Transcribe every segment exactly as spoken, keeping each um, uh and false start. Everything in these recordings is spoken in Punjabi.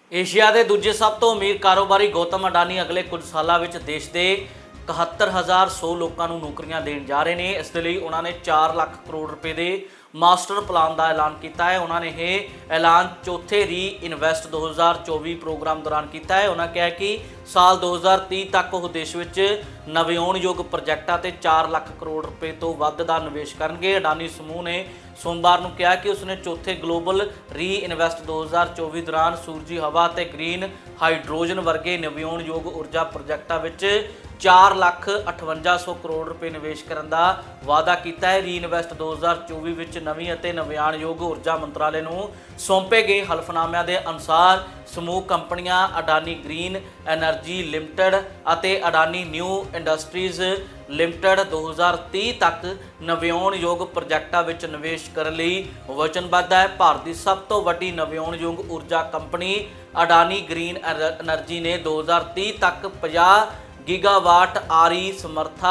ਏਸ਼ੀਆ ਦੇ ਦੂਜੇ ਸਭ ਤੋਂ ਅਮੀਰ ਕਾਰੋਬਾਰੀ ਗੌਤਮ ਅਡਾਨੀ ਅਗਲੇ ਕੁਝ ਸਾਲਾਂ ਵਿੱਚ ਦੇਸ਼ ਦੇ ਇਕਹੱਤਰ ਹਜ਼ਾਰ ਸੌ ਲੋਕਾਂ ਨੂੰ ਨੌਕਰੀਆਂ ਦੇਣ ਜਾ ਰਹੇ ਨੇ। ਇਸ ਦੇ ਲਈ ਉਹਨਾਂ ਨੇ ਚਾਰ ਲੱਖ ਕਰੋੜ ਰੁਪਏ ਦੇ ਮਾਸਟਰ ਪਲਾਨ ਦਾ ਐਲਾਨ ਕੀਤਾ ਹੈ। ਉਹਨਾਂ ਨੇ ਇਹ ਐਲਾਨ ਚੌਥੇ ਰੀ ਇਨਵੈਸਟ ਦੋ ਹਜ਼ਾਰ ਚੌਵੀ ਪ੍ਰੋਗਰਾਮ ਦੌਰਾਨ ਕੀਤਾ ਹੈ। ਉਹਨਾਂ ਕਿਹਾ ਕਿ ਸਾਲ ਦੋ ਹਜ਼ਾਰ ਤੀਹ ਤੱਕ ਉਹ ਦੇਸ਼ ਵਿੱਚ ਨਵਿਆਉਣਯੋਗ ਪ੍ਰੋਜੈਕਟਾਂ ਤੇ ਚਾਰ ਲੱਖ ਕਰੋੜ ਰੁਪਏ ਤੋਂ ਵੱਧ ਦਾ ਨਿਵੇਸ਼ ਕਰਨਗੇ। ਅਡਾਨੀ ਸਮੂਹ ਨੇ ਸੋਮਵਾਰ ਨੂੰ ਕਿਹਾ ਕਿ ਉਸਨੇ ਚੌਥੇ ਗਲੋਬਲ ਰੀ ਇਨਵੈਸਟ ਦੋ ਹਜ਼ਾਰ ਚੌਵੀ ਦੌਰਾਨ ਸੂਰਜੀ ਹਵਾ ਤੇ ਗ੍ਰੀਨ ਹਾਈਡਰੋਜਨ ਵਰਗੇ ਨਵਿਆਉਣਯੋਗ ਊਰਜਾ ਪ੍ਰੋਜੈਕਟਾਂ ਵਿੱਚ ਚਾਰ ਲੱਖ ਅਠਵੰਜਾ ਸੌ ਕਰੋੜ ਰੁਪਏ ਨਿਵੇਸ਼ ਕਰਨ ਦਾ ਵਾਅਦਾ ਕੀਤਾ ਹੈ। ਰੀ ਇਨਵੈਸਟ ਦੋ ਹਜ਼ਾਰ ਚੌਵੀ ਵਿੱਚ ਨਵੀਂ ਅਤੇ ਨਵਿਆਣਯੋਗ ਊਰਜਾ ਮੰਤਰਾਲੇ ਨੂੰ ਸੌਂਪੇ ਗਏ ਹਲਫਨਾਮਿਆਂ ਦੇ ਅਨੁਸਾਰ ਸਮੂਹ ਕੰਪਨੀਆਂ ਅਡਾਨੀ ਗ੍ਰੀਨ ਐਨਰਜੀ ਲਿਮਟਿਡ ਅਤੇ ਅਡਾਨੀ ਨਿਊ ਇੰਡਸਟਰੀਜ਼ ਲਿਮਟਿਡ ਦੋ ਹਜ਼ਾਰ ਤੀਹ ਤੱਕ ਨਵਿਆਉਣਯੋਗ ਪ੍ਰੋਜੈਕਟਾਂ ਵਿੱਚ ਨਿਵੇਸ਼ ਕਰਨ ਲਈ ਵਚਨਬੱਧ ਹੈ। ਭਾਰਤ ਦੀ ਸਭ ਤੋਂ ਵੱਡੀ ਨਵਿਆਉਣਯੋਗ ਊਰਜਾ ਕੰਪਨੀ ਅਡਾਨੀ ਗ੍ਰੀਨ ਐਨਰਜੀ ਨੇ ਦੋ ਹਜ਼ਾਰ ਤੀਹ ਤੱਕ ਪੰਜਾਹ ਗੀਗਾਵਾਟ ਆਰੀ ਸਮਰੱਥਾ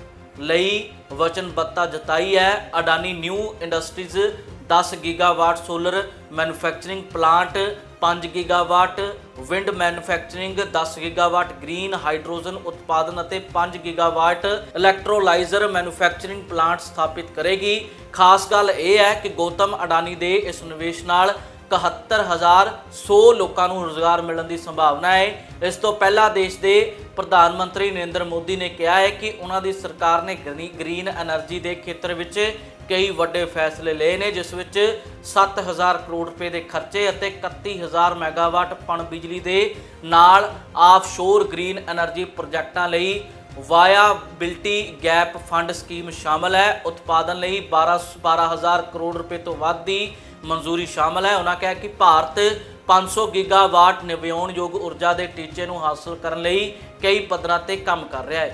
ਲਈ ਵਚਨਬੱਧਤਾ ਜਤਾਈ ਹੈ। ਅਡਾਨੀ ਨਿਊ ਇੰਡਸਟਰੀਜ਼ ਦਸ ਗੀਗਾਵਾਟ ਸੋਲਰ ਮੈਨੂਫੈਕਚਰਿੰਗ ਪਲਾਂਟ, ਪੰਜ ਗੀਗਾਵਾਟ ਵਿੰਡ ਮੈਨੂਫੈਕਚਰਿੰਗ, ਦਸ ਗੀਗਾਵਾਟ ਗ੍ਰੀਨ ਹਾਈਡਰੋਜਨ ਉਤਪਾਦਨ ਅਤੇ ਪੰਜ ਗੀਗਾਵਾਟ ਇਲੈਕਟ੍ਰੋਲਾਈਜ਼ਰ ਮੈਨੂਫੈਕਚਰਿੰਗ ਪਲਾਂਟ ਸਥਾਪਿਤ ਕਰੇਗੀ। ਖਾਸ ਗੱਲ ਇਹ ਹੈ ਕਿ ਗੌਤਮ ਅਡਾਨੀ ਦੇ ਇਸ ਨਿਵੇਸ਼ ਨਾਲ ਇਕਹੱਤਰ ਹਜ਼ਾਰ ਸੌ ਲੋਕਾਂ ਨੂੰ ਰੁਜ਼ਗਾਰ ਮਿਲਣ ਦੀ ਸੰਭਾਵਨਾ ਹੈ। ਇਸ ਤੋਂ ਪਹਿਲਾਂ ਦੇਸ਼ ਦੇ ਪ੍ਰਧਾਨ ਮੰਤਰੀ ਨਰਿੰਦਰ ਮੋਦੀ ਨੇ ਕਿਹਾ ਹੈ ਕਿ ਉਹਨਾਂ ਦੀ ਸਰਕਾਰ ਨੇ ਗ੍ਰੀਨ ਐਨਰਜੀ ਦੇ ਖੇਤਰ ਵਿੱਚ ਕਈ ਵੱਡੇ ਫੈਸਲੇ ਲਏ ਨੇ, ਜਿਸ ਵਿੱਚ ਸੱਤ ਹਜ਼ਾਰ ਕਰੋੜ ਰੁਪਏ ਦੇ ਖਰਚੇ ਅਤੇ ਇਕੱਤੀ ਹਜ਼ਾਰ ਮੈਗਾਵਾਟ ਪਣ ਬਿਜਲੀ ਦੇ ਨਾਲ ਆਫਸ਼ੋਰ ਗ੍ਰੀਨ ਐਨਰਜੀ ਪ੍ਰੋਜੈਕਟਾਂ ਲਈ ਵਾਇਆਬਿਲਟੀ ਗੈਪ ਫੰਡ ਸਕੀਮ ਸ਼ਾਮਲ ਹੈ। ਉਤਪਾਦਨ ਲਈ ਬਾਰਾਂ ਬਾਰਾਂ ਹਜ਼ਾਰ ਕਰੋੜ ਰੁਪਏ ਤੋਂ ਵੱਧ ਦੀ ਮਨਜ਼ੂਰੀ ਸ਼ਾਮਲ ਹੈ। ਉਹਨਾਂ ਕਿਹਾ ਕਿ ਭਾਰਤ ਪੰਜ ਸੌ ਗੀਗਾਵਾਟ ਨਵਿਆਉਣਯੋਗ ਊਰਜਾ ਦੇ ਟੀਚੇ ਨੂੰ ਹਾਸਲ ਕਰਨ ਲਈ ਕਈ ਪੱਧਰਾਂ ਤੇ ਕੰਮ ਕਰ ਰਿਹਾ ਹੈ।